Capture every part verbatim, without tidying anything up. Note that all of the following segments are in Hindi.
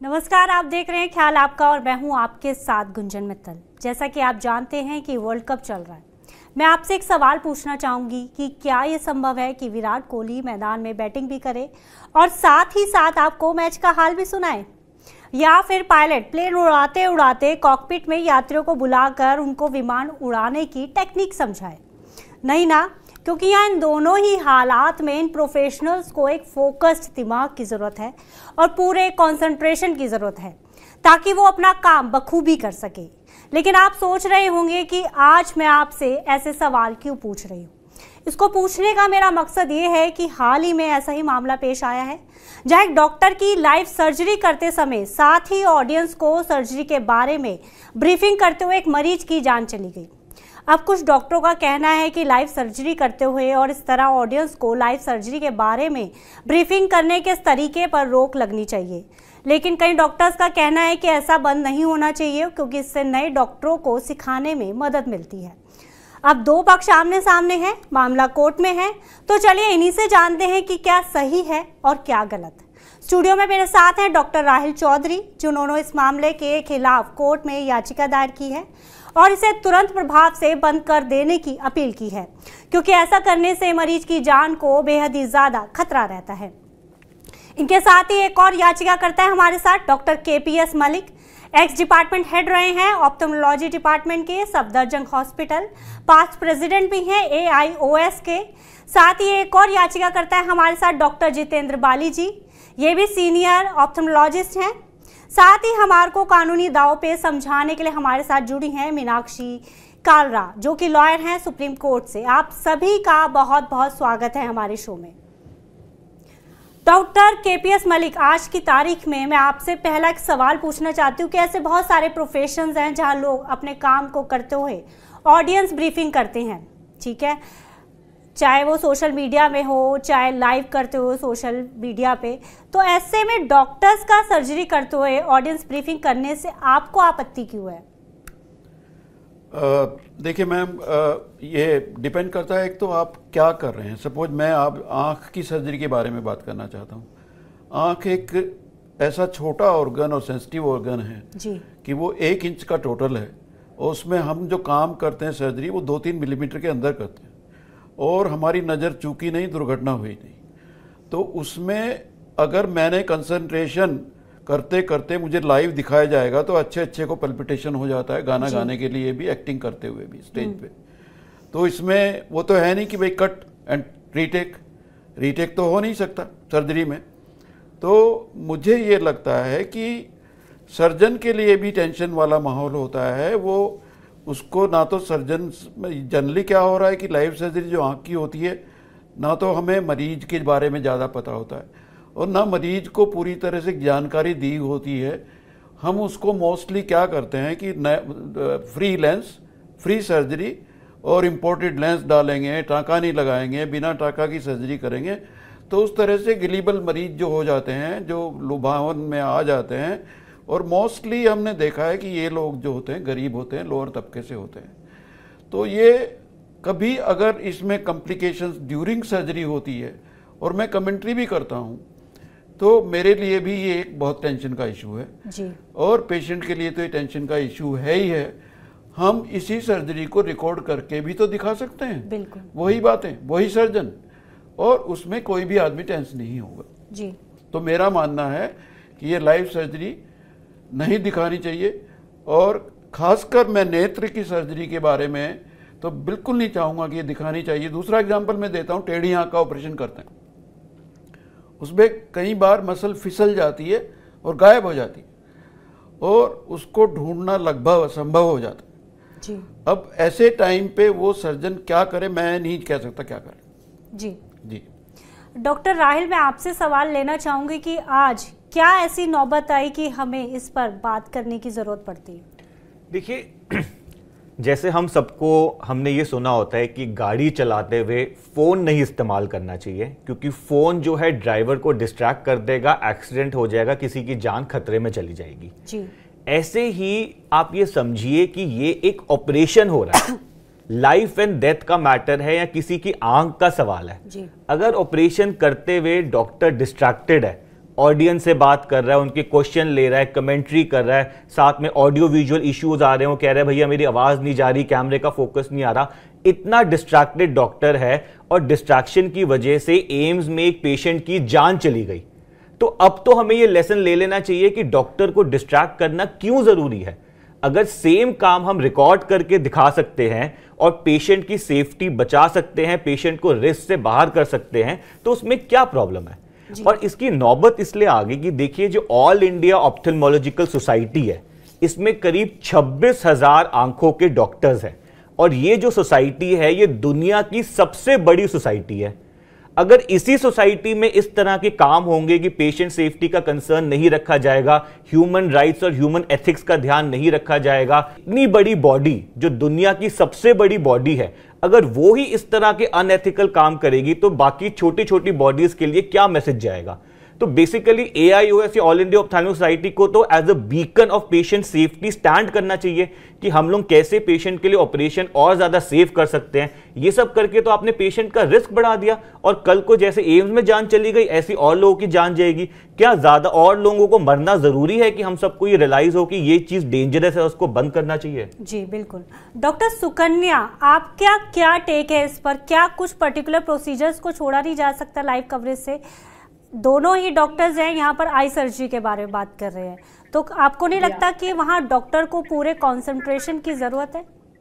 नमस्कार, आप देख रहे हैं ख्याल आपका और मैं हूं आपके साथ गुंजन मित्तल। जैसा कि आप जानते हैं कि वर्ल्ड कप चल रहा है, मैं आपसे एक सवाल पूछना चाहूंगी कि क्या ये संभव है कि विराट कोहली मैदान में बैटिंग भी करे और साथ ही साथ आपको मैच का हाल भी सुनाए, या फिर पायलट प्लेन उड़ाते उड़ाते कॉकपिट में यात्रियों को बुलाकर उनको विमान उड़ाने की टेक्निक समझाए? नहीं ना, क्योंकि यहाँ इन दोनों ही हालात में इन प्रोफेशनल्स को एक फोकस्ड दिमाग की ज़रूरत है और पूरे कंसंट्रेशन की ज़रूरत है ताकि वो अपना काम बखूबी कर सके। लेकिन आप सोच रहे होंगे कि आज मैं आपसे ऐसे सवाल क्यों पूछ रही हूँ। इसको पूछने का मेरा मकसद ये है कि हाल ही में ऐसा ही मामला पेश आया है जहाँ एक डॉक्टर की लाइव सर्जरी करते समय साथ ही ऑडियंस को सर्जरी के बारे में ब्रीफिंग करते हुए एक मरीज की जान चली गई। अब कुछ डॉक्टरों का कहना है कि लाइव सर्जरी करते हुए और इस तरह ऑडियंस को लाइव सर्जरी के बारे में ब्रीफिंग करने के तरीके पर रोक लगनी चाहिए, लेकिन कई डॉक्टर्स का कहना है कि ऐसा बंद नहीं होना चाहिए क्योंकि इससे नए डॉक्टरों को सिखाने में मदद मिलती है। अब दो पक्ष आमने सामने हैं, मामला कोर्ट में है, तो चलिए इन्हीं से जानते हैं कि क्या सही है और क्या गलत। स्टूडियो में मेरे साथ हैं डॉक्टर राहिल चौधरी, जिन्होंने इस मामले के खिलाफ कोर्ट में याचिका दायर की है और इसे तुरंत प्रभाव से बंद कर देने की अपील की है, क्योंकि ऐसा करने से मरीज की जान को बेहद ही ज्यादा खतरा रहता है। इनके साथ ही एक और याचिका करता है हमारे साथ डॉक्टर के P S Malik, ex department head रहे हैं ऑप्थेल्मोलॉजी डिपार्टमेंट के सफदरजंग हॉस्पिटल, पास्ट प्रेसिडेंट भी हैं ए आई ओ एस के। साथ ही एक और याचिका करता है हमारे साथ डॉक्टर जितेंद्र बाली जी, ये भी सीनियर ऑप्थेल्मोलॉजिस्ट हैं। साथ ही हमारे को कानूनी दाव पे समझाने के लिए हमारे साथ जुड़ी हैं मीनाक्षी कालरा, जो कि लॉयर हैं सुप्रीम कोर्ट से। आप सभी का बहुत बहुत स्वागत है हमारे शो में। डॉक्टर के पी एस मलिक, आज की तारीख में मैं आपसे पहला एक सवाल पूछना चाहती हूँ कि ऐसे बहुत सारे प्रोफेशंस हैं जहाँ लोग अपने काम को करते हुए ऑडियंस ब्रीफिंग करते हैं, ठीक है, चाहे वो सोशल मीडिया में हो चाहे लाइव करते हो सोशल मीडिया पे, तो ऐसे में डॉक्टर्स का सर्जरी करते हुए ऑडियंस ब्रीफिंग करने से आपको आपत्ति क्यों है? देखिए मैम, ये डिपेंड करता है एक तो आप क्या कर रहे हैं। सपोज मैं आप आँख की सर्जरी के बारे में बात करना चाहता हूँ। आँख एक ऐसा छोटा ऑर्गन और सेंसिटिव ऑर्गन है जी कि वो एक इंच का टोटल है और उसमें हम जो काम करते हैं सर्जरी वो दो तीन मिलीमीटर के अंदर करते हैं और हमारी नज़र चूकी नहीं, दुर्घटना हुई नहीं। तो उसमें अगर मैंने कंसंट्रेशन करते करते मुझे लाइव दिखाया जाएगा तो अच्छे अच्छे को पल्पिटेशन हो जाता है, गाना गाने के लिए भी, एक्टिंग करते हुए भी स्टेज पे। तो इसमें वो तो है नहीं कि भाई कट एंड रीटेक, रीटेक तो हो नहीं सकता सर्जरी में। तो मुझे ये लगता है कि सर्जन के लिए भी टेंशन वाला माहौल होता है। वो उसको ना तो सर्जन जनरली क्या हो रहा है कि लाइव सर्जरी जो आँख की होती है, ना तो हमें मरीज के बारे में ज़्यादा पता होता है और ना मरीज को पूरी तरह से जानकारी दी होती है। हम उसको मोस्टली क्या करते हैं कि फ्री लेंस, फ्री सर्जरी और इम्पोर्टेड लेंस डालेंगे, टाँका नहीं लगाएंगे, बिना टाँका की सर्जरी करेंगे। तो उस तरह से गलीबल मरीज जो हो जाते हैं, जो लुभावन में आ जाते हैं। और मोस्टली हमने देखा है कि ये लोग जो होते हैं गरीब होते हैं, लोअर तबके से होते हैं। तो ये कभी अगर इसमें कॉम्प्लिकेशंस ड्यूरिंग सर्जरी होती है और मैं कमेंट्री भी करता हूँ तो मेरे लिए भी ये एक बहुत टेंशन का इशू है जी। और पेशेंट के लिए तो ये टेंशन का इशू है ही है। हम इसी सर्जरी को रिकॉर्ड करके भी तो दिखा सकते हैं, बिल्कुल वही बातें, वही सर्जन, और उसमें कोई भी आदमी टेंशन नहीं होगा जी। तो मेरा मानना है कि ये लाइव सर्जरी नहीं दिखानी चाहिए। और खासकर मैं नेत्र की सर्जरी के बारे में तो बिल्कुल नहीं चाहूँगा कि ये दिखानी चाहिए। दूसरा एग्जांपल मैं देता हूँ, टेढ़ी आँख का ऑपरेशन करते हैं, उसमें कई बार मसल फिसल जाती है और गायब हो जाती है और उसको ढूंढना लगभग असंभव हो जाता है जी। अब ऐसे टाइम पे वो सर्जन क्या करे, मैं नहीं कह सकता क्या करे जी जी। डॉक्टर राहिल, मैं आपसे सवाल लेना चाहूँगी कि आज क्या ऐसी नौबत आई कि हमें इस पर बात करने की ज़रूरत पड़ती है? देखिए, जैसे हम सबको हमने ये सुना होता है कि गाड़ी चलाते हुए फ़ोन नहीं इस्तेमाल करना चाहिए क्योंकि फ़ोन जो है ड्राइवर को डिस्ट्रैक्ट कर देगा, एक्सीडेंट हो जाएगा, किसी की जान खतरे में चली जाएगी जी। ऐसे ही आप ये समझिए कि ये एक ऑपरेशन हो रहा है, लाइफ एंड डेथ का मैटर है या किसी की आंख का सवाल है। जी। अगर ऑपरेशन करते हुए डॉक्टर डिस्ट्रैक्टेड है ऑडियंस से बात कर रहा है, उनके क्वेश्चन ले रहा है, कमेंट्री कर रहा है, साथ में ऑडियो विजुअल इश्यूज आ रहे हैं, वो कह रहे हैं भैया मेरी आवाज़ नहीं जा रही, कैमरे का फोकस नहीं आ रहा। इतना डिस्ट्रैक्टेड डॉक्टर है और डिस्ट्रैक्शन की वजह से एम्स में एक पेशेंट की जान चली गई। तो अब तो हमें ये लेसन ले लेना चाहिए कि डॉक्टर को डिस्ट्रैक्ट करना क्यों ज़रूरी है। अगर सेम काम हम रिकॉर्ड करके दिखा सकते हैं और पेशेंट की सेफ्टी बचा सकते हैं, पेशेंट को रिस्क से बाहर कर सकते हैं, तो उसमें क्या प्रॉब्लम है। और इसकी नौबत इसलिए आ गई कि देखिए जो ऑल इंडिया ऑप्थेल्मोलॉजिकल सोसाइटी है, इसमें करीब छब्बीस हजार आंखों के डॉक्टर्स हैं और ये जो सोसाइटी है ये दुनिया की सबसे बड़ी सोसाइटी है। अगर इसी सोसाइटी में इस तरह के काम होंगे कि पेशेंट सेफ्टी का कंसर्न नहीं रखा जाएगा, ह्यूमन राइट्स और ह्यूमन एथिक्स का ध्यान नहीं रखा जाएगा, इतनी बड़ी बॉडी जो दुनिया की सबसे बड़ी बॉडी है, अगर वो ही इस तरह के अनएथिकल काम करेगी तो बाकी छोटी छोटी बॉडीज के लिए क्या मैसेज जाएगा। तो basically A I O S या ऑल इंडिया ऑप्थेल्मिक सोसाइटी को तो as a beacon of patient safety stand करना चाहिए कि हम लोग कैसे पेशेंट के लिए ऑपरेशन और ज्यादा सेफ कर सकते हैं। ये सब करके तो आपने पेशेंट का रिस्क बढ़ा दिया और कल को जैसे एम्स में जान चली गई ऐसी और लोगों की जान जाएगी। क्या ज्यादा और लोगों को मरना जरूरी है कि हम सबको ये रियलाइज हो कि ये चीज डेंजरस है, उसको बंद करना चाहिए। जी बिल्कुल। डॉक्टर सुकन्या, आप क्या क्या टेक है इस पर? क्या कुछ पर्टिकुलर प्रोसीजर्स को छोड़ा नहीं जा सकता लाइव कवरेज से? दोनों ही डॉक्टर्स हैं यहाँ पर आई सर्जरी के बारे में बात कर रहे हैं, तो आपको नहीं लगता कि वहाँ डॉक्टर को पूरे कंसंट्रेशन की जरूरत है?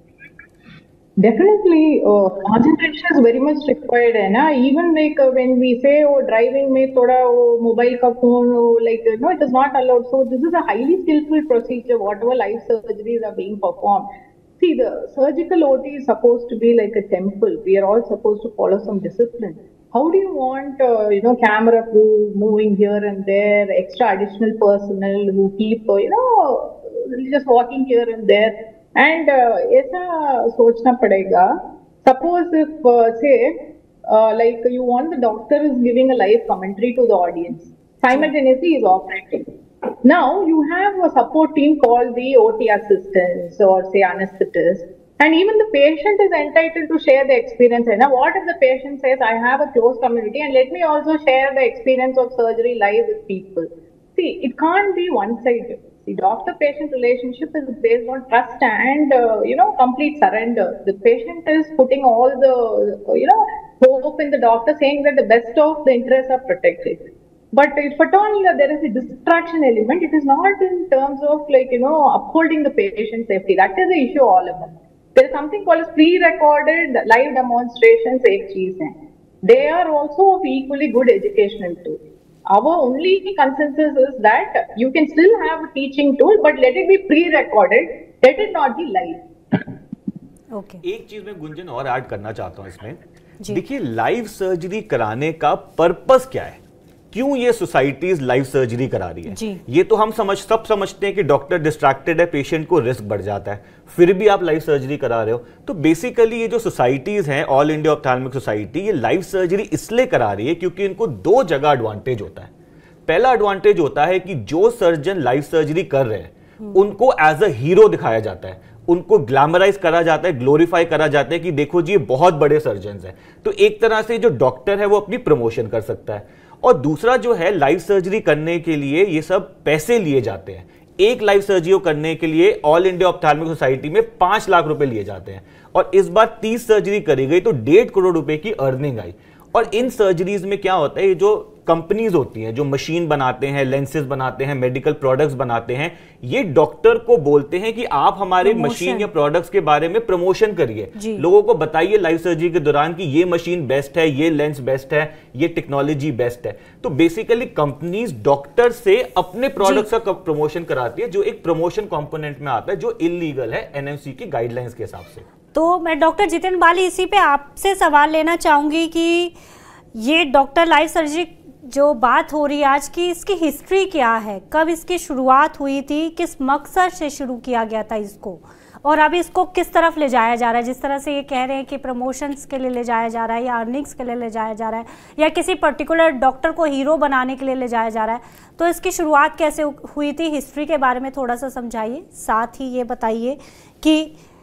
Definitely, uh, concentration is very much required है ना। Even like uh, when we say वो driving में थोड़ा वो mobile का phone like no, it is not allowed. So this is a highly skillful procedure. Whatever live surgeries are being performed. See, the surgical O T is supposed to be like a temple. We are all supposed to follow some discipline. How do you want, uh, you know, camera crew moving here and there, extra additional personnel who keep, uh, you know, just walking here and there? And ऐसा सोचना पड़ेगा. Suppose if, uh, say, uh, like you want the doctor is giving a live commentary to the audience, simultaneously is operating. Now you have a support team called the O T assistants or say anesthetists. And even the patient is entitled to share the experience. Now, what if the patient says, I have a close community and let me also share the experience of surgery live with people? See, it can't be one-sided. The doctor-patient relationship is based on trust and, uh, you know, complete surrender. The patient is putting all the, you know, hope in the doctor, saying that the best of the interests are protected. But if at all there is a distraction element, it is not in terms of like, you know, upholding the patient safety. That is the issue all about. There is something called as pre-recorded live demonstrations, एक चीज है. They are also of equally good educational tool. Our only consensus is that you can still have a teaching tool, but let it be pre-recorded. Let it not be live. Okay. एक चीज मैं गुंजन और ऐड करना चाहता हूं इसमें. देखिए लाइव सर्जरी कराने का पर्पस क्या है, क्यों ये सोसाइटीज लाइव सर्जरी करा रही है? ये तो हम समझ सब समझते हैं कि डॉक्टर डिस्ट्रैक्टेड है, पेशेंट को रिस्क बढ़ जाता है, फिर भी आप लाइव सर्जरी करा रहे हो. तो बेसिकली ये जो सोसाइटीज हैं, ऑल इंडिया ऑप्थेल्मिक सोसाइटी, ये लाइव सर्जरी इसलिए करा रही है क्योंकि इनको दो जगह एडवांटेज होता है. पहला एडवांटेज होता है कि जो सर्जन लाइव सर्जरी कर रहे हैं उनको एज अ हीरो दिखाया जाता है, उनको ग्लैमराइज करा जाता है, ग्लोरीफाई करा जाता है कि देखो जी ये बहुत बड़े सर्जन हैं. तो एक तरह से जो डॉक्टर है वो अपनी प्रमोशन कर सकता है. और दूसरा जो है, लाइव सर्जरी करने के लिए ये सब पैसे लिए जाते हैं. एक लाइव सर्जरी करने के लिए ऑल इंडिया ऑप्थेल्मिक सोसाइटी में पांच लाख रुपए लिए जाते हैं और इस बार तीस सर्जरी करी गई तो डेढ़ करोड़ रुपए की अर्निंग आई. और इन सर्जरीज में क्या होता है, ये जो कंपनीज होती हैं जो मशीन बनाते हैं, लेंसेज बनाते हैं, मेडिकल प्रोडक्ट्स बनाते हैं, ये डॉक्टर को बोलते हैं कि आप हमारे मशीन या प्रोडक्ट्स के बारे में प्रमोशन करिए, लोगों को बताइए लाइव सर्जरी के दौरान कि ये मशीन बेस्ट है, ये लेंस बेस्ट है, ये टेक्नोलॉजी बेस्ट है. तो बेसिकली कंपनीज डॉक्टर से अपने प्रोडक्ट्स का प्रमोशन कराती है, जो एक प्रमोशन कंपोनेंट में आता है, जो इलीगल है एनएमसी की गाइडलाइंस के हिसाब से. तो मैं डॉक्टर जितेंद्र बाली इसी पे आपसे सवाल लेना चाहूंगी कि ये डॉक्टर लाइव सर्जरी जो बात हो रही है आज की, इसकी हिस्ट्री क्या है, कब इसकी शुरुआत हुई थी, किस मकसद से शुरू किया गया था इसको, और अभी इसको किस तरफ ले जाया जा रहा है? जिस तरह से ये कह रहे हैं कि प्रमोशंस के लिए ले जाया जा रहा है या अर्निंग्स के लिए ले जाया जा रहा है या किसी पर्टिकुलर डॉक्टर को हीरो बनाने के लिए ले जाया जा रहा है, तो इसकी शुरुआत कैसे हुई थी, हिस्ट्री के बारे में थोड़ा सा समझाइए. साथ ही ये बताइए कि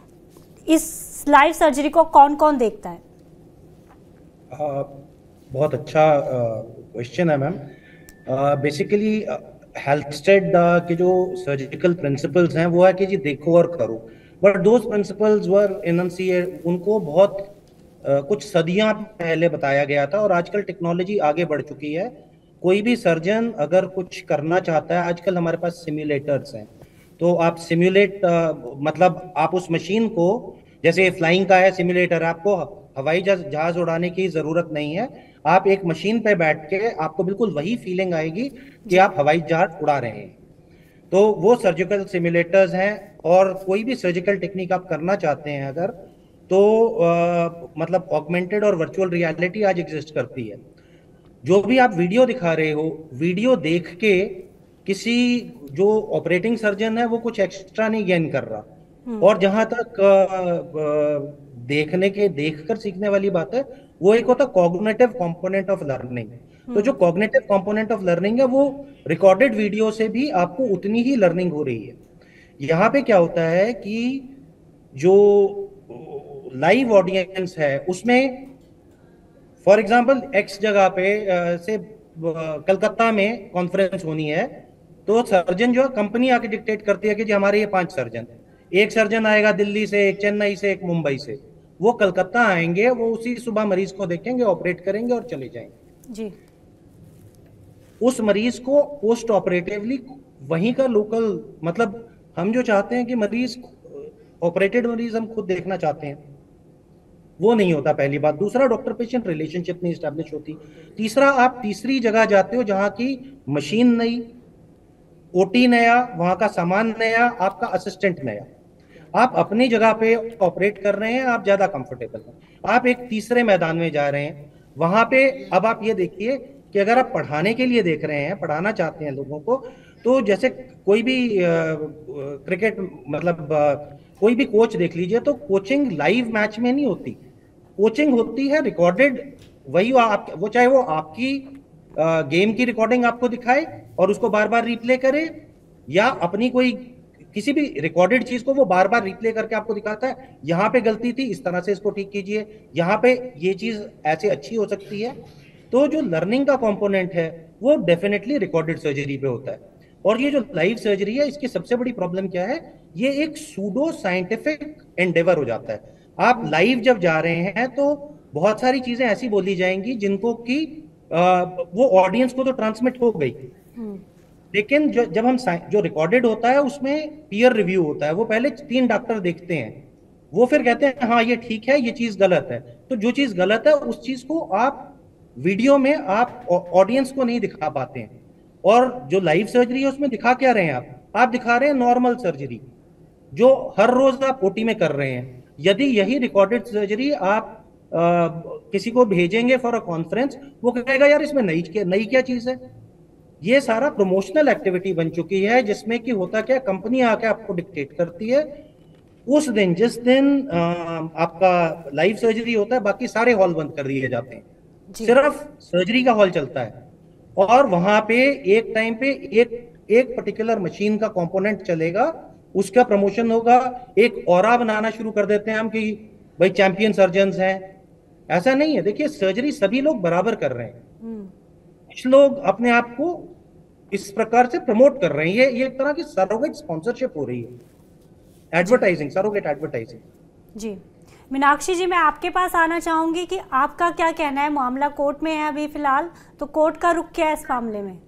इस लाइव सर्जरी को कौन कौन देखता है? आ, बहुत अच्छा क्वेश्चन है मैम. बेसिकली हेल्थस्टेड के जो सर्जिकल प्रिंसिपल्स हैं वो है कि जी देखो और करो, but those principles were enunciate, उनको बहुत uh, कुछ सदियां पहले बताया गया था, और आजकल टेक्नोलॉजी आगे बढ़ चुकी है। कोई भी सर्जन अगर कुछ करना चाहता है, आजकल हमारे पास सिम्युलेटर्स हैं, तो आप सिम्युलेट uh, मतलब आप उस मशीन को, जैसे फ्लाइंग का है सिम्युलेटर, आपको हवाई जहाज उड़ाने की जरूरत नहीं है, आप एक मशीन पे बैठ के आपको बिल्कुल वही फीलिंग आएगी कि आप हवाई जहाज उड़ा रहे हैं। तो वो सर्जिकल सिम्युलेटर्स हैं, और कोई भी सर्जिकल टेक्निक आप करना चाहते हैं अगर, तो आ, मतलब ऑगमेंटेड और वर्चुअल रियलिटी आज एग्जिस्ट करती है। जो भी आप वीडियो दिखा रहे हो, वीडियो देख के किसी जो ऑपरेटिंग सर्जन है वो कुछ एक्स्ट्रा नहीं गेन कर रहा। और जहां तक आ, आ, देखने के देखकर सीखने वाली बात है, वो एक होता है कॉग्निटिव कंपोनेंट ऑफ लर्निंग। तो जो कॉग्निटिव कंपोनेंट ऑफ लर्निंग है वो रिकॉर्डेड वीडियो से भी आपको उतनी ही लर्निंग हो रही है। यहाँ पे क्या होता है कि जो लाइव ऑडियंस है उसमें, फॉर एग्जांपल एक्स जगह पे से कलकत्ता में कॉन्फ्रेंस होनी है, तो सर्जन जो है कंपनी आके डिक्टेट करती है कि जी हमारे ये पांच सर्जन, एक सर्जन आएगा दिल्ली से, एक चेन्नई से, एक मुंबई से, वो कलकत्ता आएंगे, वो उसी सुबह मरीज को देखेंगे, ऑपरेट करेंगे और चले जाएंगे जी। उस मरीज को पोस्ट ऑपरेटिवली वहीं का लोकल, मतलब हम जो चाहते हैं कि मरीज ऑपरेटेड मरीज हम खुद देखना चाहते हैं, वो नहीं होता, पहली बात। दूसरा, डॉक्टर पेशेंट रिलेशनशिप नहीं स्टैब्लिश होती। तीसरा, आप तीसरी जगह जाते हो जहां की मशीन नई, ओटी नया, वहां का सामान नया, आपका असिस्टेंट नया, आप अपनी जगह पे ऑपरेट कर रहे हैं, आप ज्यादा कंफर्टेबल हैं। आप एक तीसरे मैदान में जा रहे हैं, वहां पे अब आप ये देखिए कि अगर आप पढ़ाने के लिए देख रहे हैं, पढ़ाना चाहते हैं लोगों को, तो जैसे कोई भी क्रिकेट मतलब आ, कोई भी कोच देख लीजिए, तो कोचिंग लाइव मैच में नहीं होती, कोचिंग होती है रिकॉर्डेड। वही आप, वो चाहे वो आपकी आ, गेम की रिकॉर्डिंग आपको दिखाए और उसको बार बार रिप्ले करे, या अपनी कोई किसी भी रिकॉर्डेड चीज को वो बार बार रिप्ले करके आपको दिखाता है, यहाँ पे गलती थी, इस तरह से इसको ठीक कीजिए, यहाँ पे ये चीज ऐसे अच्छी हो सकती है। तो जो लर्निंग का कंपोनेंट है वो डेफिनेटली रिकॉर्डेड सर्जरी पे होता है। और ये जो लाइव सर्जरी है, इसकी सबसे बड़ी प्रॉब्लम क्या है, ये एक सूडो साइंटिफिक एंडेवर हो जाता है। आप लाइव जब जा रहे हैं तो बहुत सारी चीजें ऐसी बोली जाएंगी जिनको कि वो ऑडियंस को तो ट्रांसमिट हो गई, लेकिन जो जब हम जो रिकॉर्डेड होता है उसमें पीयर रिव्यू होता है, वो पहले तीन डॉक्टर देखते हैं, वो फिर कहते हैं हाँ ये ठीक है, ये चीज गलत है। तो जो चीज गलत है उस चीज को आप वीडियो में आप ऑडियंस को नहीं दिखा पाते हैं। और जो लाइव सर्जरी है उसमें दिखा क्या रहे हैं आप आप दिखा रहे हैं नॉर्मल सर्जरी जो हर रोज आप ओटी में कर रहे हैं। यदि यही रिकॉर्डेड सर्जरी आप आ, किसी को भेजेंगे फॉर अ कॉन्फ्रेंस, वो कहेगा यार इसमें नई नई क्या चीज है। ये सारा प्रमोशनल एक्टिविटी बन चुकी है, जिसमें कि होता क्या, कंपनी आके आपको डिक्टेट करती है। उस दिन जिस दिन आ, आपका लाइव सर्जरी होता है, बाकी सारे हॉल बंद कर दिए जाते हैं, सिर्फ सर्जरी का हॉल चलता है। और वहां पे एक टाइम पे एक एक पर्टिकुलर मशीन का कंपोनेंट चलेगा, उसका प्रमोशन होगा, एक ऑरा बनाना शुरू कर देते हैं हम कि भाई चैंपियन सर्जन्स हैं। ऐसा नहीं है, देखिए सर्जरी सभी लोग बराबर कर रहे हैं, कुछ लोग अपने आप को इस प्रकार से प्रमोट कर रहे हैं। ये ये एक तरह की सरोगेट स्पॉन्सरशिप हो रही है, एडवर्टाइजिंग, सरोगेट एडवर्टाइजिंग। जी मीनाक्षी जी, मैं आपके पास आना चाहूंगी कि आपका क्या कहना है। मामला कोर्ट में है अभी फिलहाल, तो कोर्ट का रुख क्या है इस मामले में?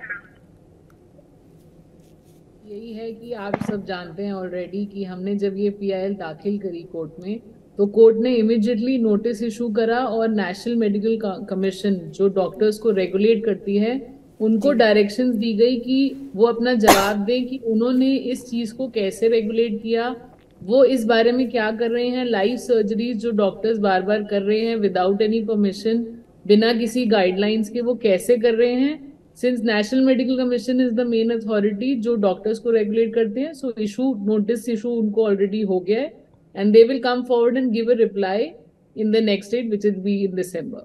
यही है कि आप सब जानते हैं ऑलरेडी कि हमने जब ये पीआईएल दाखिल करी कोर्ट में, तो कोर्ट ने इमीडिएटली नोटिस इशू करा और नेशनल मेडिकल कमीशन जो डॉक्टर्स को रेगुलेट करती है, उनको डायरेक्शंस दी गई कि वो अपना जवाब दें कि उन्होंने इस चीज को कैसे रेगुलेट किया, वो इस बारे में क्या कर रहे हैं। लाइव सर्जरीज जो डॉक्टर्स बार बार कर रहे हैं विदाउट एनी परमिशन, बिना किसी गाइडलाइंस के, वो कैसे कर रहे हैं। Since national medical commission is the main authority जो डॉक्टर्स को रेगुलेट करते हैं, सो इशू नोटिस इशू उनको ऑलरेडी हो गया है, and they will come forward and give a reply in the next date, which will be in December.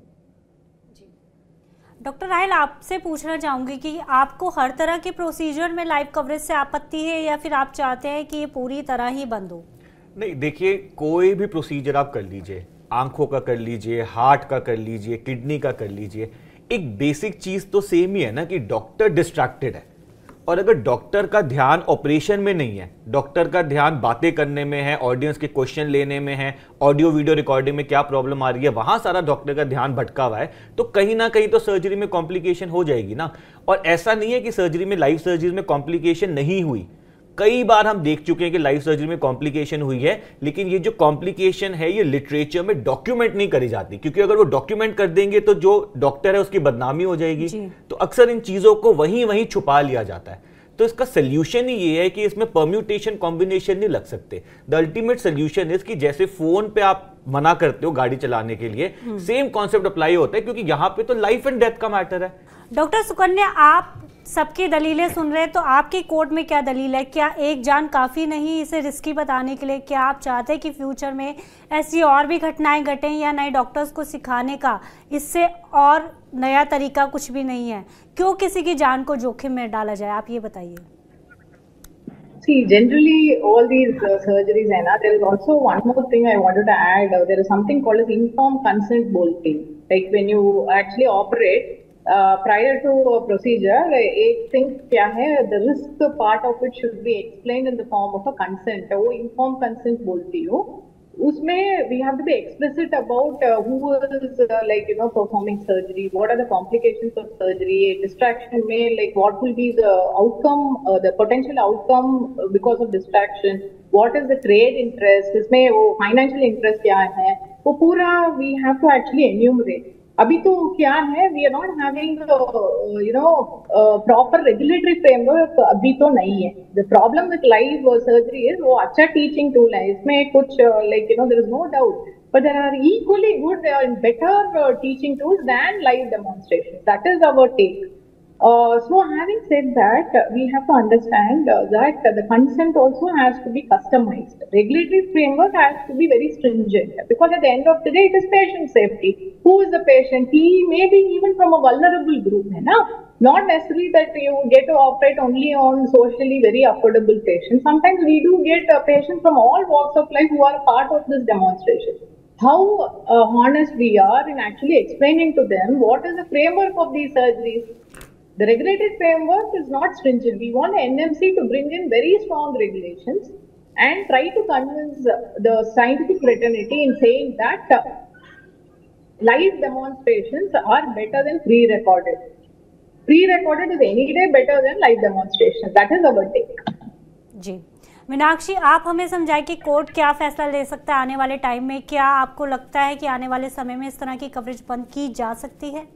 Doctor Rahil, आपसे पूछना चाहूंगी कि आपको हर तरह के प्रोसीजर में लाइव कवरेज से आपत्ति है या फिर आप चाहते हैं कि ये पूरी तरह ही बंद हो? नहीं, देखिए कोई भी प्रोसीजर आप कर लीजिए, आंखों का कर लीजिए, हार्ट का कर लीजिए, किडनी का कर लीजिए, एक बेसिक चीज तो सेम ही है ना कि डॉक्टर डिस्ट्रैक्टेड है, और अगर डॉक्टर का ध्यान ऑपरेशन में नहीं है, डॉक्टर का ध्यान बातें करने में है, ऑडियंस के क्वेश्चन लेने में है, ऑडियो वीडियो रिकॉर्डिंग में क्या प्रॉब्लम आ रही है, वहां सारा डॉक्टर का ध्यान भटका हुआ है, तो कहीं ना कहीं तो सर्जरी में कॉम्प्लिकेशन हो जाएगी ना। और ऐसा नहीं है कि सर्जरी में, लाइव सर्जरी में कॉम्प्लिकेशन नहीं हुई, कई बार हम देख चुके हैं कि लाइव सर्जरी में कॉम्प्लिकेशन हुई है, लेकिन ये जो कॉम्प्लिकेशन है ये लिटरेचर में डॉक्यूमेंट नहीं करी जाती, क्योंकि अगर वो डॉक्यूमेंट कर देंगे तो जो डॉक्टर है उसकी बदनामी हो जाएगी। तो अक्सर इन चीजों को वहीं वहीं छुपा लिया जाता है। तो इसका सोल्यूशन ही ये है कि इसमें परम्यूटेशन कॉम्बिनेशन नहीं लग सकते। द अल्टीमेट सोल्यूशन इज कि जैसे फोन पे आप मना करते हो गाड़ी चलाने के लिए, सेम कॉन्सेप्ट अप्लाई होता है, क्योंकि यहाँ पे तो लाइफ एंड डेथ का मैटर है। डॉक्टर सुकन्या, आप सबकी दलीलें सुन रहे हैं, तो आपकी कोर्ट में क्या दलील है? क्या एक जान काफ़ी नहीं इसे रिस्की बताने के लिए? क्या आप चाहते हैं कि फ्यूचर में ऐसी और भी घटनाएं घटें, या नए डॉक्टर्स को सिखाने का इससे और नया तरीका कुछ भी नहीं है? क्यों किसी की जान को जोखिम में डाला जाए, आप ये बताइए। See, generally all these uh, surgeries, and uh, there is also one more thing I wanted to add. Uh, there is something called as informed consent bolting. Like when you actually operate, uh, prior to a procedure, एक thing क्या है, the risk part of it should be explained in the form of a consent. वो informed consent बोलती हो, उसमें we have to be explicit about uh, who is uh, like you know performing surgery, what are the complications of surgery, distraction में like what will be the outcome, uh, the potential outcome because of distraction, what is the trade interest, इसमें वो financial interest क्या है, वो पूरा we have to actually enumerate. अभी तो क्या है, we are not having uh, you know uh, proper regulatory framework अभी तो नहीं है. The problem with live uh, surgery is वो अच्छा teaching tool है, इसमें कुछ uh, like you know there is no doubt, but there are equally good and better uh, teaching tools than live demonstration. That is our take. Uh, so having said that, uh, we have to understand uh, that uh, the consent also has to be customized. Regulatory framework has to be very stringent, because at the end of the day, it is patient safety. Who is the patient? He may be even from a vulnerable group, है ना? Not necessarily that you get to operate only on socially very affordable patients. Sometimes we do get uh, patients from all walks of life who are a part of this demonstration. How uh, honest we are in actually explaining to them what is the framework of these surgeries. The regulated framework is not stringent. We want the N M C to bring in very strong regulations and try to convince the scientific fraternity in saying that uh, live demonstrations are better than pre-recorded. Pre-recorded is any day better than live demonstration. That is our take. जी मीनाक्षी, आप हमें समझाएं कि कोर्ट क्या फैसला ले सकता है आने वाले टाइम में। क्या आपको लगता है कि आने वाले समय में इस तरह की कवरेज बंद की जा सकती है?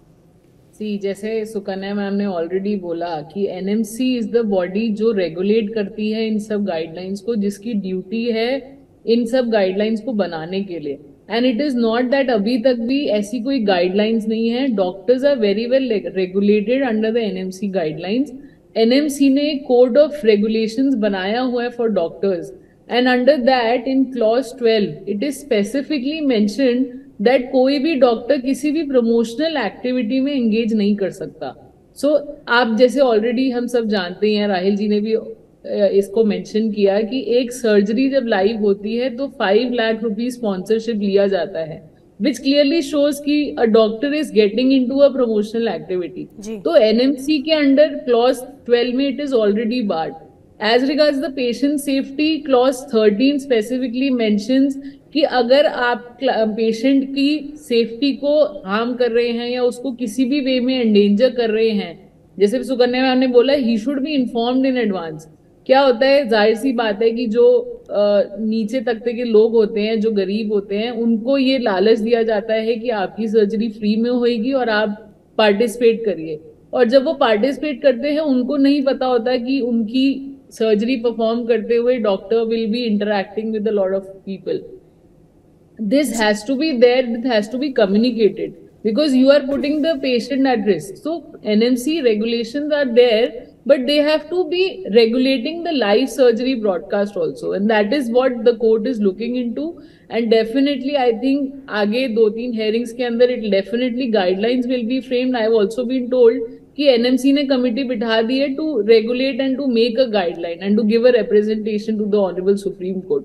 सी जैसे सुकन्या मैम ने ऑलरेडी बोला कि एनएमसी इज द बॉडी जो रेगुलेट करती है इन सब गाइडलाइंस को, जिसकी ड्यूटी है इन सब गाइडलाइंस को बनाने के लिए। And it is not that अभी तक भी ऐसी कोई गाइडलाइंस नहीं है। Doctors are very well regulated under the NMC guidelines. NMC ने कोड ऑफ रेगुलेशंस बनाया हुआ है for doctors, and under that in clause twelve it is specifically mentioned that कोई भी डॉक्टर किसी भी प्रमोशनल एक्टिविटी में एंगेज नहीं कर सकता। सो so, आप जैसे ऑलरेडी हम सब जानते हैं, राहिल जी ने भी इसको मेंशन किया कि एक सर्जरी जब लाइव होती है तो फाइव लाख रुपीज स्पॉन्सरशिप लिया जाता है, विच क्लियरली शोज कि a doctor is getting into a promotional activity. तो एनएमसी के अंडर क्लॉज ट्वेल्व में it is already barred. As regards the patient safety, clause thirteen specifically mentions कि अगर आप पेशेंट की सेफ्टी को हार्म कर रहे हैं या उसको किसी भी वे में एंडेंजर कर रहे हैं, जैसे सुकन्या मैम ने बोला he should be informed in advance. क्या होता है, जाहिर सी बात है कि जो आ, नीचे तबके के लोग होते हैं, जो गरीब होते हैं, उनको ये लालच दिया जाता है कि आपकी सर्जरी फ्री में होगी और आप पार्टिसिपेट करिए। और जब वो पार्टिसिपेट करते हैं उनको नहीं पता होता कि उनकी सर्जरी परफॉर्म करते हुए doctor will be interacting with a lot of people. This has to be there, it has to be communicated, because you are putting the patient at risk. So N M C regulations are there, but they have to be regulating the live surgery broadcast also, and that is what the court is looking into. And definitely I think आगे दो तीन hearings के अंदर it definitely guidelines will be framed. I have also been told कि N M C ने committee बिठा दी है to regulate and to make a guideline and to give a representation to the Honorable Supreme Court.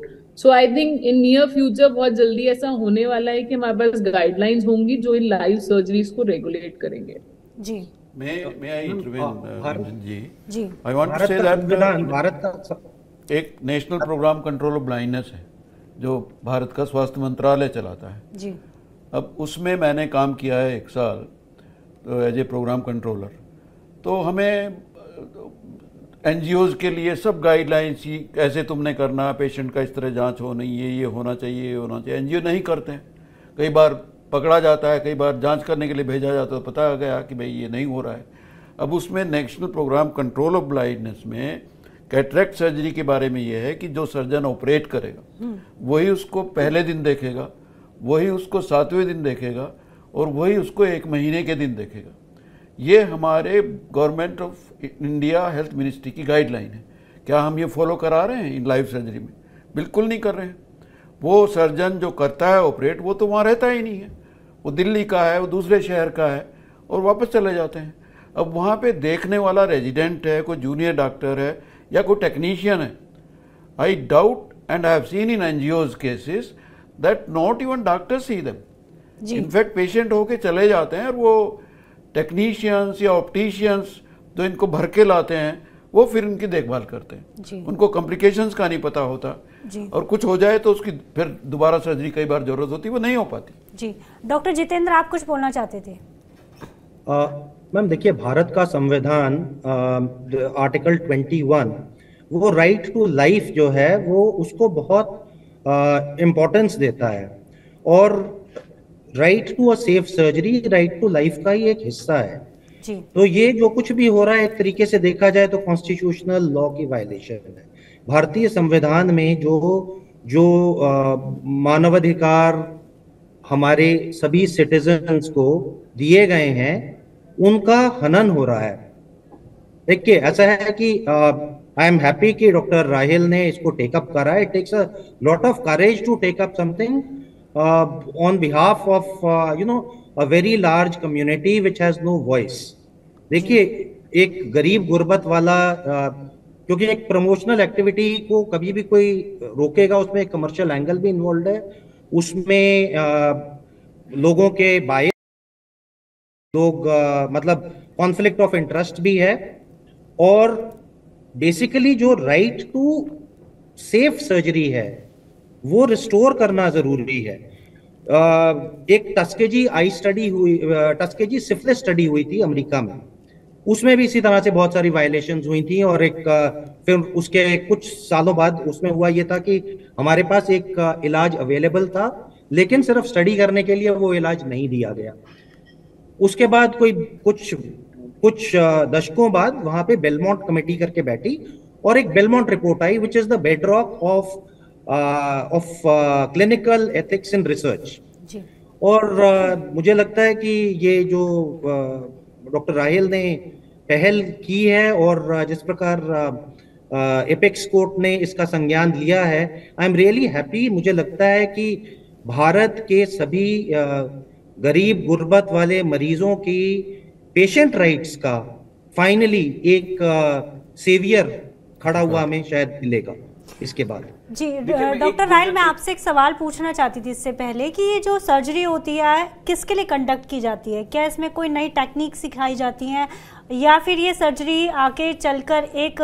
So I think in near future बहुत जल्दी ऐसा होने वाला है कि हमारे पास गाइडलाइंस होंगी जो इन लाइव सर्जरीज को रेगुलेट करेंगे। जी मैं मैं आई इंटरवेन जी जी I want to say that Bharat का एक national program control of blindness है जो भारत का स्वास्थ्य मंत्रालय चलाता है जी। अब उसमें मैंने काम किया है एक साल तो एज ए प्रोग्राम कंट्रोलर। तो हमें एनजीओज के लिए सब गाइडलाइंस ही ऐसे तुमने करना, पेशेंट का इस तरह जांच हो नहीं, ये ये होना चाहिए, ये होना चाहिए। एनजीओ नहीं करते हैं, कई बार पकड़ा जाता है, कई बार जांच करने के लिए भेजा जाता है तो पता गया कि भाई ये नहीं हो रहा है। अब उसमें national program control of blindness में कैटरेक्ट सर्जरी के बारे में ये है कि जो सर्जन ऑपरेट करेगा वही उसको पहले दिन देखेगा, वही उसको सातवें दिन देखेगा और वही उसको एक महीने के दिन देखेगा। ये हमारे government of India health ministry की गाइडलाइन है। क्या हम ये फॉलो करा रहे हैं इन लाइव सर्जरी में? बिल्कुल नहीं कर रहे हैं। वो सर्जन जो करता है ऑपरेट वो तो वहाँ रहता ही नहीं है, वो दिल्ली का है, वो दूसरे शहर का है और वापस चले जाते हैं। अब वहाँ पे देखने वाला रेजिडेंट है, कोई जूनियर डॉक्टर है या कोई टेक्नीशियन है। I doubt and I have seen in NGOs cases that not even doctors see them. In fact patient होके चले जाते हैं और वो टेक्नीशियंस या ऑप्टिशियंस जो इनको भर के लाते हैं वो फिर इनकी देखभाल करते हैं। उनको कॉम्प्लिकेशंस का नहीं पता होता जी। और कुछ हो जाए तो उसकी फिर दोबारा सर्जरी कई बार जरूरत होती है, वो नहीं हो पाती। जी डॉक्टर जितेंद्र, आप कुछ बोलना चाहते थे? मैम देखिए, भारत का संविधान आर्टिकल इक्कीस वो राइट टू लाइफ जो है वो उसको बहुत इम्पोर्टेंस देता है और right to a safe surgery right to life का ही एक हिस्सा है जी। तो ये जो कुछ भी हो रहा है एक तरीके से देखा जाए तो कॉन्स्टिट्यूशनल लॉ की वायलेशन है। भारतीय संविधान में जो जो मानवाधिकार हमारे सभी सिटीजन्स को दिए गए हैं उनका हनन हो रहा है। देखिए ऐसा है कि आई एम हैप्पी कि डॉक्टर राहिल ने इसको टेकअप करा है। It takes a lot of courage to take up something on behalf of you know a very large community which has no voice. देखिए एक गरीब गुर्बत वाला uh, क्योंकि एक प्रमोशनल एक्टिविटी को कभी भी कोई रोकेगा, उसमें एक कमर्शियल एंगल भी इन्वॉल्व है, उसमें uh, लोगों के बाय लोग uh, मतलब कॉन्फ्लिक्ट ऑफ इंटरेस्ट भी है और बेसिकली जो राइट टू सेफ सर्जरी है वो रिस्टोर करना जरूरी है। uh, एक टस्केजी आई स्टडी हुई, टस्केजी सिफिलिस स्टडी हुई थी अमेरिका में, उसमें भी इसी तरह से बहुत सारी वायलेशंस हुई थी और एक फिर उसके कुछ सालों बाद उसमें हुआ ये था कि हमारे पास एक इलाज अवेलेबल था लेकिन सिर्फ स्टडी करने के लिए वो इलाज नहीं दिया गया। उसके बाद कोई कुछ कुछ दशकों बाद वहां पे बेलमोंट कमेटी करके बैठी और एक बेलमोंट रिपोर्ट आई which is the bedrock of of clinical ethics in research. और uh, मुझे लगता है कि ये जो डॉक्टर uh, राहिल ने पहल की है और जिस प्रकार एपेक्स कोर्ट ने इसका संज्ञान लिया है, आई एम रियली हैप्पी। मुझे लगता है कि भारत के सभी uh, गरीब गुर्बत वाले मरीजों की पेशेंट राइट्स का फाइनली एक सेवियर uh, खड़ा हुआ हमें शायद मिलेगा इसके बाद। जी डॉक्टर राहिल, मैं आपसे एक सवाल पूछना चाहती थी इससे पहले कि ये जो सर्जरी होती है किसके लिए कंडक्ट की जाती है? क्या इसमें कोई नई टेक्निक सिखाई जाती है या फिर ये सर्जरी आगे चलकर एक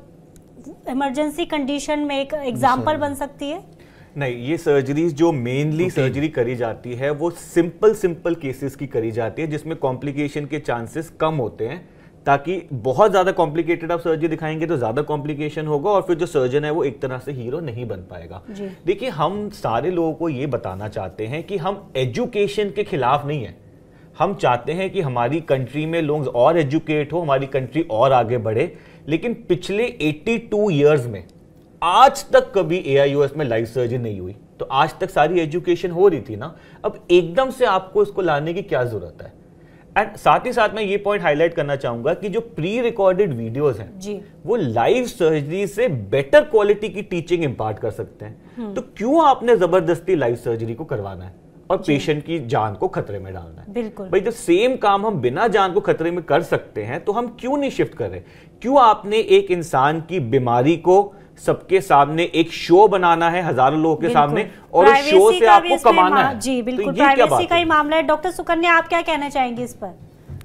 इमरजेंसी कंडीशन में एक एग्जाम्पल बन सकती है? नहीं, ये सर्जरीज जो मेनली सर्जरी करी जाती है वो सिंपल सिंपल केसेस की करी जाती है जिसमें कॉम्प्लिकेशन के चांसेस कम होते हैं, ताकि बहुत ज्यादा कॉम्प्लिकेटेड आप सर्जरी दिखाएंगे तो ज्यादा कॉम्प्लिकेशन होगा और फिर जो सर्जन है वो एक तरह से हीरो नहीं बन पाएगा। देखिए, हम सारे लोगों को ये बताना चाहते हैं कि हम एजुकेशन के खिलाफ नहीं है। हम चाहते हैं कि हमारी कंट्री में लोग और एजुकेट हो, हमारी कंट्री और आगे बढ़े, लेकिन पिछले बयासी इयर्स में आज तक कभी एआईयूएस में लाइव सर्जरी नहीं हुई। तो आज तक सारी एजुकेशन हो रही थी ना, अब एकदम से आपको इसको लाने की क्या जरूरत है? एंड साथ ही साथ मैं ये पॉइंट हाईलाइट करना चाहूंगा कि जो प्री रिकॉर्डेड वीडियोस हैं जी, वो लाइव सर्जरी से बेटर क्वालिटी की टीचिंग इंपार्ट कर सकते हैं। तो क्यों आपने जबरदस्ती लाइव सर्जरी को करवाना है और पेशेंट की जान को खतरे में डालना है? बिल्कुल भाई, जो सेम काम हम बिना जान को खतरे में कर सकते हैं तो हम क्यों नहीं शिफ्ट कर रहे? क्यों आपने एक इंसान की बीमारी को सबके सामने एक शो बनाना है हजारों लोगों के सामने, और उस शो से आपको कमाना है। जी बिल्कुल, प्राइवेसी का ही मामला है। डॉक्टर सुकन्या, आप क्या कहना चाहेंगे इस पर?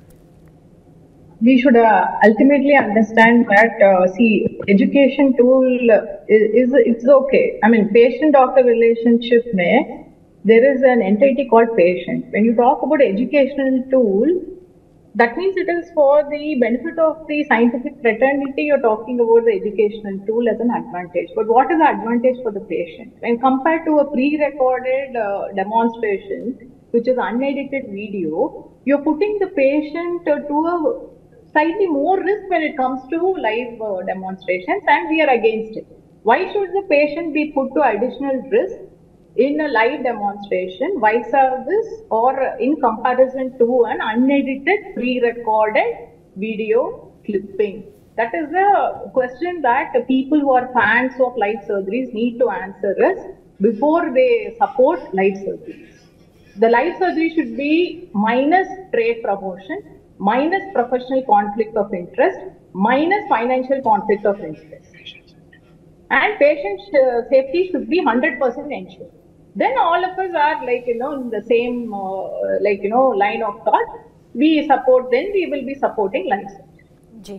We should uh, ultimately understand that uh, see, education tool is, is it's okay. I mean, patient-doctor relationship mein there is an entity called patient. When you talk about educational tool, that means it is for the benefit of the scientific fraternity. You're talking about the educational tool as an advantage. But what is the advantage for the patient? When compared to a pre-recorded uh, demonstration, which is unedited video, you're putting the patient uh, to a slightly more risk when it comes to live uh, demonstrations, and we are against it. Why should the patient be put to additional risk in a live demonstration, vice versa, or in comparison to an unedited pre-recorded video clipping? That is a question that the people who are fans of live surgeries need to answer us before they support live surgeries. The live surgery should be minus trade promotion, minus professional conflict of interest, minus financial conflict of interest. And patient uh, safety should be one hundred percent ensured. Then all of us are like, you know, in the same, uh, like, you know, line of thought. We support, then we will be supporting life surgery. जी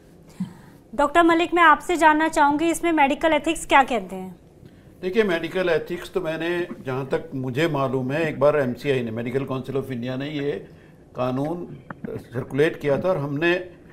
डॉक्टर मलिक, मैं आपसे जानना चाहूँगी इसमें मेडिकल एथिक्स क्या कहते हैं? देखिए, मेडिकल एथिक्स तो मैंने जहाँ तक मुझे मालूम है, एक बार एमसीआई ने, मेडिकल काउंसिल ऑफ इंडिया ने ये कानून सर्कुलेट किया था, और हमने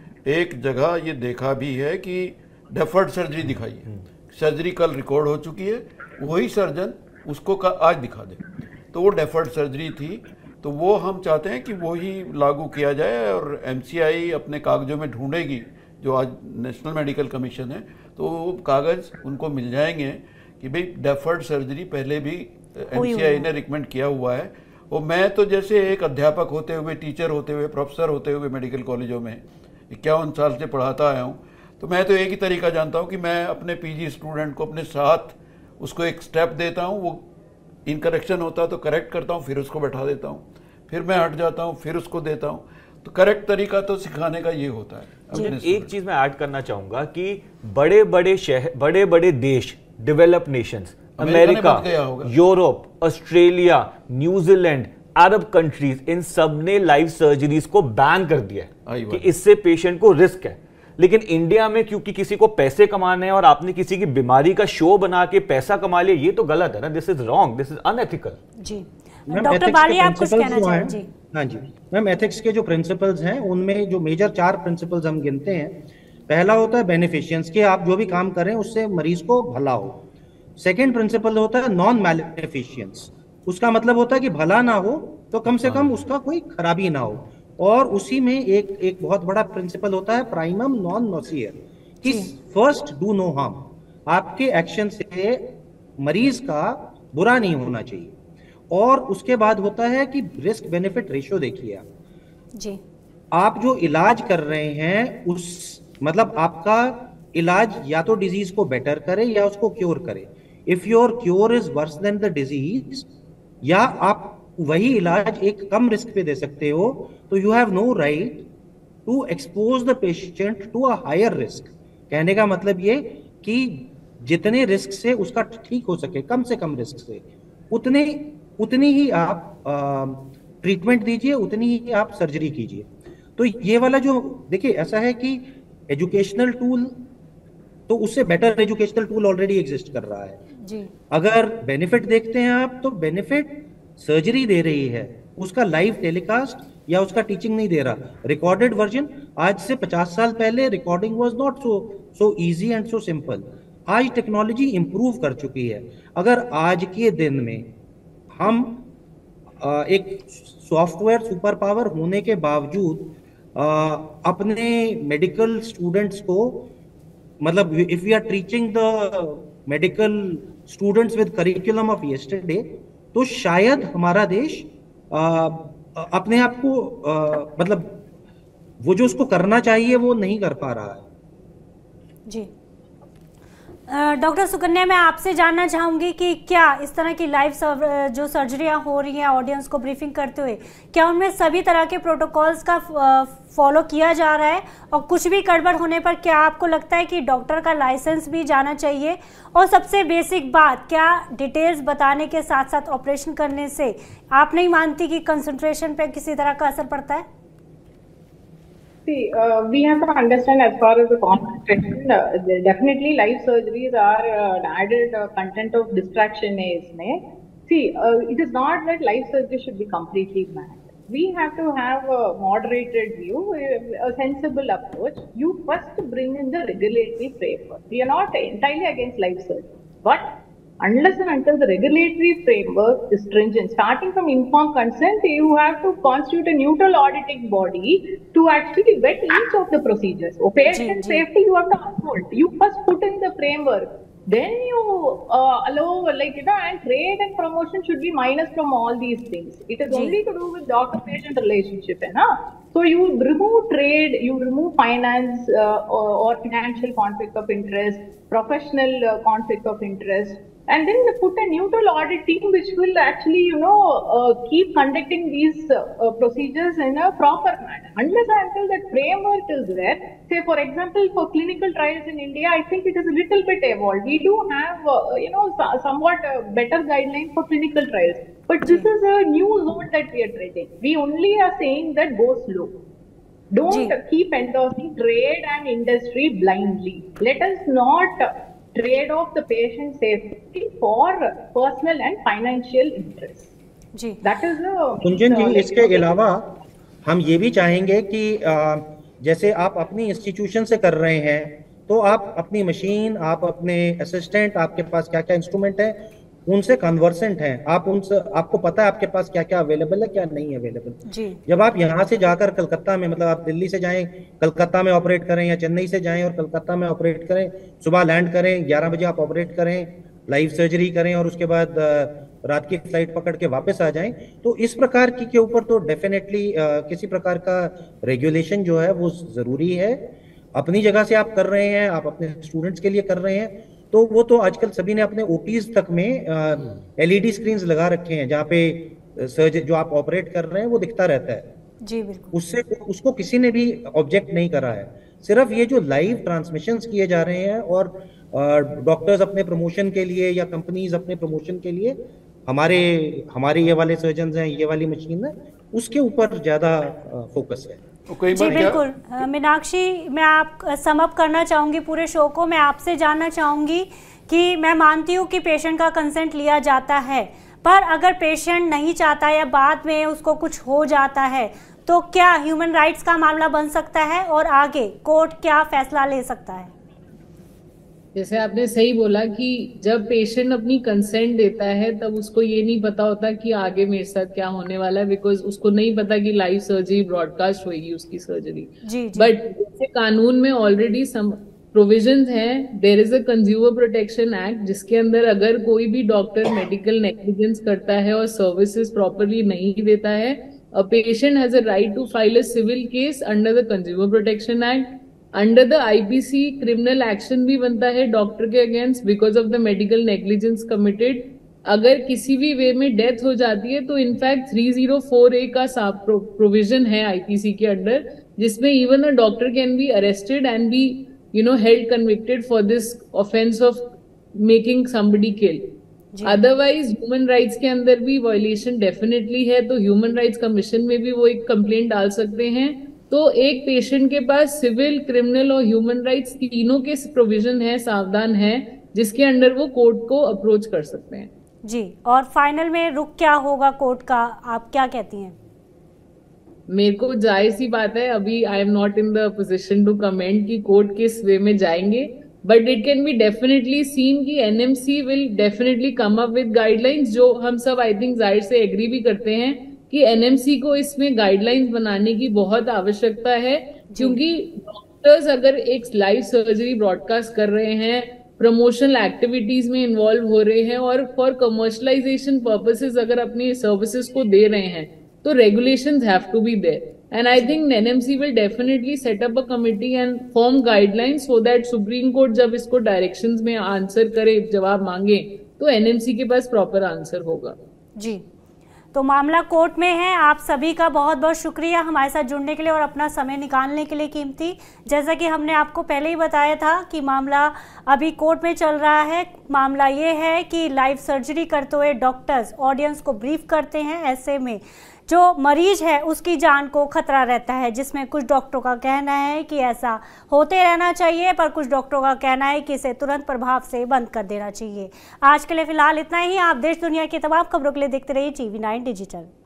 एक जगह ये देखा भी है कि डेफर्ड सर्जरी दिखाई है। सर्जरी कल रिकॉर्ड हो चुकी है, वही सर्जन उसको का आज दिखा दे, तो वो डेफर्ड सर्जरी थी। तो वो हम चाहते हैं कि वो ही लागू किया जाए, और एमसीआई अपने कागजों में ढूंढेगी, जो आज नेशनल मेडिकल कमीशन है, तो वो कागज़ उनको मिल जाएंगे कि भाई डेफर्ड सर्जरी पहले भी एमसीआई ने रिकमेंड किया हुआ है। और मैं तो जैसे एक अध्यापक होते हुए, टीचर होते हुए, प्रोफेसर होते हुए मेडिकल कॉलेजों में इक्यावन साल से पढ़ाता आया हूँ, तो मैं तो एक ही तरीका जानता हूँ कि मैं अपने पीजी स्टूडेंट को अपने साथ उसको एक स्टेप देता हूँ, वो इनकरेक्शन होता है तो करेक्ट करता हूँ, फिर उसको बैठा देता हूँ, फिर मैं हट जाता हूँ, फिर उसको देता हूँ। तो करेक्ट तरीका तो सिखाने का ये होता है। एक चीज मैं ऐड करना चाहूंगा कि बड़े बड़े शहर, बड़े बड़े देश, developed nations, America, Europe, Australia, New Zealand, Arab countries, इन सब ने लाइव सर्जरीज को बैन कर दिया है कि इससे पेशेंट को रिस्क है। लेकिन इंडिया में क्योंकि किसी को पैसे कमाने हैं और आपने किसी की बीमारी का शो बना के पैसा कमा लिया, ये तो गलत है ना। This is wrong, this is unethical. जी डॉक्टर बालिया, आप कुछ कहना चाहें? जी हाँ जी मैम, एथिक्स के जो प्रिंसिपल्स हैं उनमें जो मेजर चार प्रिंसिपल्स हम गिनते हैं। पहला होता है बेनिफिशियंस, कि आप जो भी काम करें उससे मरीज को भला हो। सेकेंड प्रिंसिपल होता है नॉन मैलिफिशियंस, उसका मतलब होता है कि भला ना हो तो कम से कम उसका कोई खराबी ना हो। और उसी में एक एक बहुत बड़ा प्रिंसिपल होता है प्राइमम नॉन नोसियर, कि फर्स्ट डू नो हार्म। आपके एक्शन से मरीज का बुरा नहीं होना चाहिए। और उसके बाद होता है कि रिस्क बेनिफिट रेशियो देखिए आप जी आप जो इलाज कर रहे हैं उस मतलब आपका इलाज या तो डिजीज को बेटर करे या उसको क्योर करे। If your cure is worse than the disease, या आप वही इलाज एक कम रिस्क पे दे सकते हो, तो you have no right to expose the patient to a higher risk. कहने का मतलब ये कि जितने रिस्क से उसका ठीक हो सके, कम से कम रिस्क से, उतने उतनी ही आप ट्रीटमेंट दीजिए, उतनी ही आप सर्जरी कीजिए। तो ये वाला जो देखिए ऐसा है कि एजुकेशनल टूल, तो उससे better educational tool already exist कर रहा है जी। अगर बेनिफिट देखते हैं आप, तो बेनिफिट सर्जरी दे रही है, उसका लाइव टेलीकास्ट या उसका टीचिंग नहीं दे रहा। रिकॉर्डेड वर्जन, आज से पचास साल पहले recording was not so so easy and so simple. आज टेक्नोलॉजी इंप्रूव कर चुकी है। अगर आज के दिन में हम एक सॉफ्टवेयर सुपर पावर होने के बावजूद अपने मेडिकल स्टूडेंट्स को, मतलब if we are teaching the medical students with curriculum of yesterday, तो शायद हमारा देश आ, अपने आप को आ, मतलब वो जो उसको करना चाहिए वो नहीं कर पा रहा है। जी डॉक्टर सुकन्या, मैं आपसे जानना चाहूँगी कि क्या इस तरह की लाइव जो सर्जरियाँ हो रही हैं ऑडियंस को ब्रीफिंग करते हुए, क्या उनमें सभी तरह के प्रोटोकॉल्स का फॉलो किया जा रहा है? और कुछ भी गड़बड़ होने पर क्या आपको लगता है कि डॉक्टर का लाइसेंस भी जाना चाहिए? और सबसे बेसिक बात, क्या डिटेल्स बताने के साथ साथ ऑपरेशन करने से आप नहीं मानती कि कंसंट्रेशन पे किसी तरह का असर पड़ता है? See, uh, we have to understand as far as the concentration, uh, definitely live surgeries are uh, an added uh, content of distraction is. See, uh, it is not that live surgery should be completely banned. We have to have a moderated view, a, a sensible approach. You first bring in the regulatory framework. We are not entirely against live surgery, but unless and until the regulatory framework is stringent, starting from informed consent, you have to constitute a neutral auditing body to actually vet each of the procedures. So patient safety you have to uphold. You first put in the framework, then you uh, allow, like, you know, and trade and promotion should be minus from all these things. It is only to do with doctor-patient relationship, hai na? So you remove trade, you remove finance uh, or, or financial conflict of interest, professional uh, conflict of interest, and then they put a neutral audit team which will actually, you know, uh, keep conducting these uh, uh, procedures in a proper manner. Unless and until that framework is there, say for example, for clinical trials in India, I think it is a little bit evolved. We do have, uh, you know, so, somewhat uh, better guidelines for clinical trials. But this is a new zone that we are treading. We only are saying that go slow. Don't Gee. keep endorsing trade and industry blindly. Let us not trade off the patient safety for personal and financial interests. Ji. That is a. कुंजन जी, इसके अलावा हम ये भी चाहेंगे कि जैसे आप अपनी इंस्टीट्यूशन से कर रहे हैं, तो आप अपनी मशीन, आप अपने असिस्टेंट, आपके पास क्या क्या इंस्ट्रूमेंट है, उनसे कन्वर्सेंट हैं, आप उनसे, आपको पता है आपके पास क्या क्या अवेलेबल है, क्या नहीं अवेलेबल। जब आप यहाँ से जाकर कलकत्ता में, मतलब आप दिल्ली से जाएं कलकत्ता में ऑपरेट करें, या चेन्नई से जाएं और कलकत्ता में ऑपरेट करें, सुबह लैंड करें, ग्यारह बजे आप ऑपरेट करें, लाइव सर्जरी करें और उसके बाद रात की फ्लाइट पकड़ के वापस आ जाएं, तो इस प्रकार की के ऊपर तो डेफिनेटली किसी प्रकार का रेगुलेशन जो है वो जरूरी है। अपनी जगह से आप कर रहे हैं, आप अपने स्टूडेंट्स के लिए कर रहे हैं, तो वो तो आजकल सभी ने अपने ओटीज तक में एलईडी स्क्रीन्स लगा रखे हैं, जहाँ पे सर्जरी जो आप ऑपरेट कर रहे हैं वो दिखता रहता है। जी बिल्कुल। उससे उसको किसी ने भी ऑब्जेक्ट नहीं करा है। सिर्फ ये जो लाइव ट्रांसमिशंस किए जा रहे हैं और डॉक्टर्स अपने प्रमोशन के लिए या कंपनीज अपने प्रमोशन के लिए हमारे हमारे ये वाले सर्जन हैं, ये वाली मशीन है, उसके ऊपर ज्यादा फोकस है। जी बिल्कुल। मीनाक्षी, मैं आप सम अप करना चाहूँगी पूरे शो को। मैं आपसे जानना चाहूँगी कि मैं मानती हूँ कि पेशेंट का कंसेंट लिया जाता है, पर अगर पेशेंट नहीं चाहता या बाद में उसको कुछ हो जाता है, तो क्या ह्यूमन राइट्स का मामला बन सकता है और आगे कोर्ट क्या फैसला ले सकता है? जैसे आपने सही बोला कि जब पेशेंट अपनी कंसेंट देता है तब उसको ये नहीं पता होता कि आगे मेरे साथ क्या होने वाला है, बिकॉज उसको नहीं पता कि लाइव सर्जरी ब्रॉडकास्ट होगी उसकी सर्जरी। बट जैसे कानून में ऑलरेडी सम प्रोविजंस हैं, there is a consumer protection act, जिसके अंदर अगर कोई भी डॉक्टर मेडिकल नेग्लिजेंस करता है और सर्विसेज प्रॉपरली नहीं देता है, a patient has a right to file a civil case under the consumer protection act. Under the IPC criminal action भी बनता है डॉक्टर के against because of the medical negligence committed. अगर किसी भी वे में डेथ हो जाती है तो in fact three zero four A का प्रोविजन है आईपीसी के अंडर, जिसमें even a doctor can be arrested and be you know held convicted for this offence of making somebody kill. Otherwise human rights के अंदर भी वायलेशन डेफिनेटली है, तो ह्यूमन राइट्स कमीशन में भी वो एक कंप्लेंट डाल सकते हैं। तो एक पेशेंट के पास सिविल, क्रिमिनल और ह्यूमन राइट्स तीनों के प्रोविजन है, सावधान है, जिसके अंडर वो कोर्ट को अप्रोच कर सकते हैं। जी, और फाइनल में रुख क्या होगा कोर्ट का, आप क्या कहती हैं? मेरे को जाहिर सी बात है, अभी I am not in the position to comment कि कोर्ट किस वे में जाएंगे, but it can be definitely seen कि NMC will definitely come up with guidelines, जो हम सब आई थिंक जाहिर से एग्री भी करते हैं कि एनएमसी को इसमें गाइडलाइंस बनाने की बहुत आवश्यकता है, क्योंकि डॉक्टर्स अगर एक लाइव सर्जरी ब्रॉडकास्ट कर रहे हैं, प्रमोशनल एक्टिविटीज में इन्वॉल्व हो रहे हैं और फॉर कमर्शलाइजेशन पर्पसेस अगर अपनी सर्विसेज को दे रहे हैं, तो regulations have to be there. And I think N M C will definitely set up a committee and form guidelines so that Supreme Court जब इसको directions में answer करे, जवाब मांगे, तो N M C के पास proper answer होगा। जी, तो मामला कोर्ट में है। आप सभी का बहुत बहुत शुक्रिया हमारे साथ जुड़ने के लिए और अपना समय निकालने के लिए कीमती। जैसा कि हमने आपको पहले ही बताया था कि मामला अभी कोर्ट में चल रहा है। मामला ये है कि लाइव सर्जरी करते हुए डॉक्टर्स ऑडियंस को ब्रीफ करते हैं, ऐसे में जो मरीज है उसकी जान को खतरा रहता है, जिसमें कुछ डॉक्टरों का कहना है कि ऐसा होते रहना चाहिए, पर कुछ डॉक्टरों का कहना है कि इसे तुरंत प्रभाव से बंद कर देना चाहिए। आज के लिए फिलहाल इतना ही। आप देश दुनिया की तमाम खबरों के लिए देखते रहिए टीवी नाइन डिजिटल।